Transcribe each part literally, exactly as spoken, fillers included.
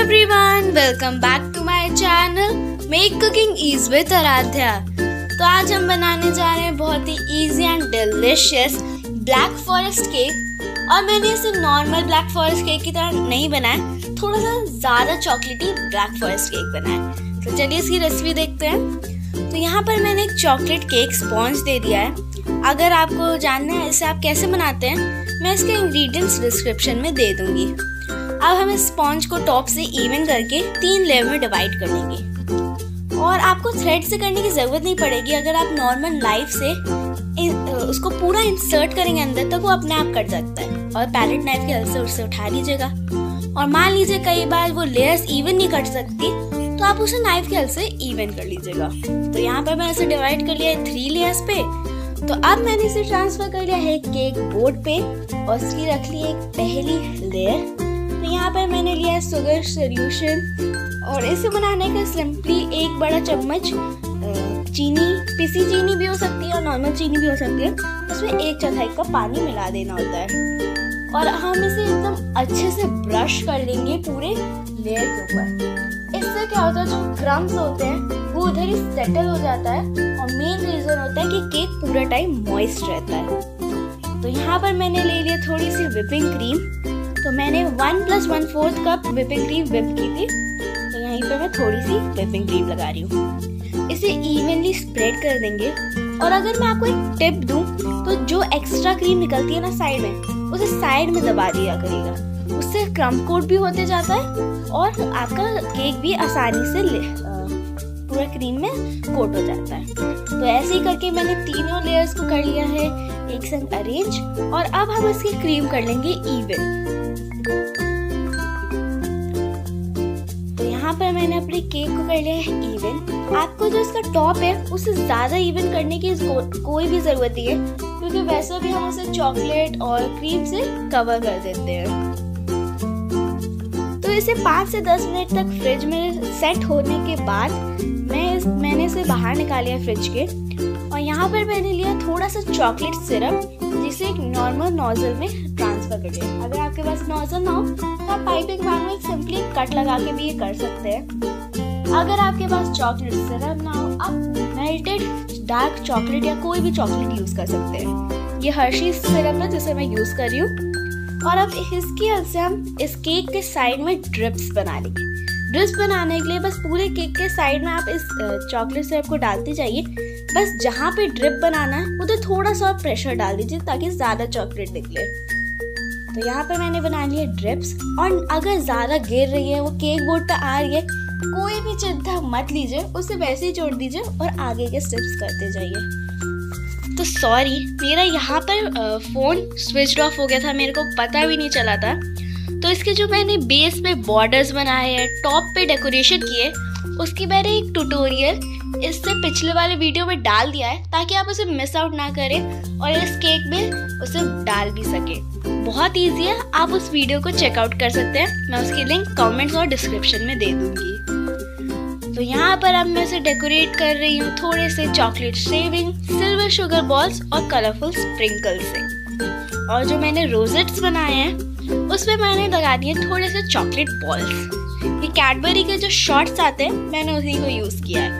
Everyone, welcome back to my channel make cooking is with Aaradhya. तो आज हम बनाने जा रहे हैं बहुत ही easy and delicious black forest cake. और मैंने इसे नॉर्मल ब्लैक फॉरेस्ट केक की तरह नहीं बनाया, थोड़ा सा ज़्यादा चॉकलेटी ब्लैक फॉरेस्ट केक बनाया। तो चलिए इसकी रेसिपी देखते हैं। तो यहाँ पर मैंने एक चॉकलेट केक स्पॉन्ज दे दिया है। अगर आपको जानना है इसे आप कैसे बनाते हैं, मैं इसके इंग्रेडिएंट्स डिस्क्रिप्शन में दे दूँगी। अब हम इस स्पॉन्ज को टॉप से इवन करके तीन लेयर में डिवाइड कर लेंगे। और आपको थ्रेड से करने की ज़रूरत नहीं पड़ेगी। अगर आप नॉर्मल नाइफ से उसको पूरा इंसर्ट करेंगे अंदर तक, वो अपने आप कट सकता है। और पैलेट नाइफ की हेल्प से उससे उठा लीजिएगा। और मान लीजिए कई बार वो लेयर्स इवन नहीं कट सकती, तो आप उसे नाइफ की हेल्प से इवन कर लीजिएगा। तो यहाँ पर मैंने इसे डिवाइड कर लिया है थ्री लेयर्स पे। तो अब मैंने इसे ट्रांसफर कर लिया है केक बोर्ड पे और इसकी रख ली एक पहली लेयर। तो यहाँ पर मैंने लिया है शुगर सॉल्यूशन और इसे बनाने का सिंपली एक बड़ा चम्मच चीनी, पिसी चीनी भी हो सकती है और नॉर्मल चीनी भी हो सकती है, उसमें एक चौथाई कप पानी मिला देना होता है। और हम इसे एकदम अच्छे से ब्रश कर लेंगे पूरे लेयर के ऊपर। इससे क्या होता है, जो क्रम्स होते हैं वो उधर ही सेटल हो जाता है। और मेन रीजन होता है कि केक पूरा टाइम मॉइस्ट रहता है। तो यहाँ पर मैंने ले लिया थोड़ी सी व्हिपिंग क्रीम। तो मैंने one plus one fourth cup whipping cream whip की थी। तो यहीं पे मैं थोड़ी सी व्हिपिंग क्रीम लगा रही हूँ। इसे इवनली स्प्रेड कर देंगे। और अगर मैं आपको एक टिप दूँ, तो जो एक्स्ट्रा क्रीम निकलती है ना साइड में, उसे साइड में दबा दिया करेगा। उससे क्रम्ब कोट भी होते जाता है और आपका केक भी आसानी से पूरा क्रीम में कोट हो जाता है। तो ऐसे ही करके मैंने तीनों लेयर्स को कर लिया है एक संग अरेंज। और अब हम इसकी क्रीम कर लेंगे इवन। तो यहाँ पर मैंने अपने केक को कर लिया है इवन। आपको जो इसका टॉप है उसे ज्यादा इवन करने की को, कोई भी जरूरत नहीं है, क्योंकि वैसे भी हम उसे चॉकलेट और क्रीम से कवर कर देते हैं। तो इसे पाँच से दस मिनट तक फ्रिज में सेट होने के बाद मैं इस, मैंने इसे बाहर निकाल लिया फ्रिज के। और यहाँ पर मैंने लिया थोड़ा सा चॉकलेट सिरप, जिसे एक नॉर्मल नोजल में ट्रांसफर कर लिया। अगर आपके पास नोजल ना हो तो आप पाइपिंग बैग में सिंपली कट लगा के भी ये कर सकते हैं। अगर आपके पास चॉकलेट सिरप ना हो, आप मेल्टेड डार्क चॉकलेट या कोई भी चॉकलेट यूज कर सकते हैं। ये हर्शीज सिरप है जिसे मैं यूज कर रही हूँ। और अब इसकी हेल्प से हम इस केक के साइड में ड्रिप्स बना लेंगे। ड्रिप्स बनाने के लिए बस पूरे केक के साइड में आप इस चॉकलेट सिरप को डालते जाइए। बस जहाँ पे ड्रिप बनाना है उधर थोड़ा सा प्रेशर डाल दीजिए ताकि ज़्यादा चॉकलेट निकले। तो यहाँ पे मैंने बना लिए ड्रिप्स। और अगर ज़्यादा गिर रही है, वो केक बोर्ड पे आ रही है, कोई भी चिंता मत लीजिए, उसे वैसे ही छोड़ दीजिए और आगे के स्टेप्स करते जाइए। तो सॉरी, मेरा यहाँ पर फ़ोन स्विच ऑफ हो गया था, मेरे को पता भी नहीं चला था। तो इसके जो मैंने बेस पे बॉर्डर्स बनाए हैं, टॉप पे डेकोरेशन किए, उसकी मैंने एक ट्यूटोरियल इससे पिछले वाले वीडियो में डाल दिया है, ताकि आप उसे मिस आउट ना करें और इस केक में उसे डाल भी सके। बहुत इजी है, आप उस वीडियो को चेकआउट कर सकते हैं। मैं उसकी लिंक कमेंट्स और डिस्क्रिप्शन में दे दूंगी। तो यहाँ पर अब मैं इसे डेकोरेट कर रही हूँ थोड़े से chocolate shaving, silver sugar balls और कलरफुल स्प्रिंकल से। और जो मैंने रोजेट्स बनाए हैं उसमें मैंने लगा दिए थोड़े से चॉकलेट बॉल्स। ये कैडबरी के जो शॉट्स आते हैं, मैंने उसी को यूज किया है।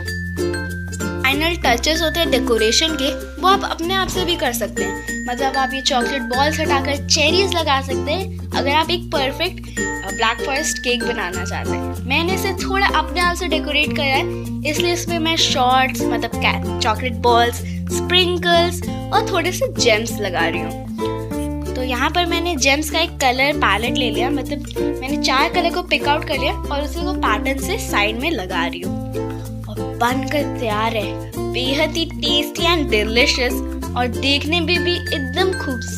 फाइनल टचेस होते हैं डेकोरेशन के, वो आप अपने आप से भी कर सकते हैं। मतलब आप ये चॉकलेट बॉल्स हटाकर चेरीज लगा सकते हैं, अगर आप एक परफेक्ट ब्लैक फॉरेस्ट केक बनाना चाहते हैं। मैंने इसे थोड़ा अपने आप से डेकोरेट करा है, इसलिए इसमें मैं शॉट्स, मतलब चॉकलेट बॉल्स, स्प्रिंकल्स और थोड़े से जेम्स लगा रही हूँ। तो यहाँ पर मैंने जेम्स का एक कलर पैलेट ले लिया, मतलब मैंने चार कलर को पिक आउट कर लिया और उसी को पैटर्न से साइड में लगा रही हूँ। और बनकर तैयार है बेहद ही टेस्टी एंड डिलिशियस और देखने में भी एकदम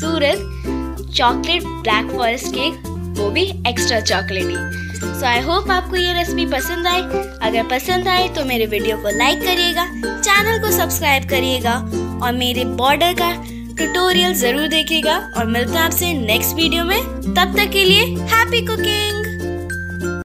खूबसूरत चॉकलेट ब्लैक फॉरेस्ट केक, वो भी एक्स्ट्रा चॉकलेटी। सो आई होप आपको ये रेसिपी पसंद आए। अगर पसंद आए तो मेरे वीडियो को लाइक करिएगा, चैनल को सब्सक्राइब करिएगा और मेरे बॉर्डर का ट्यूटोरियल जरूर देखिएगा। और मिलते हैं आपसे नेक्स्ट वीडियो में। तब तक के लिए हैप्पी कुकिंग।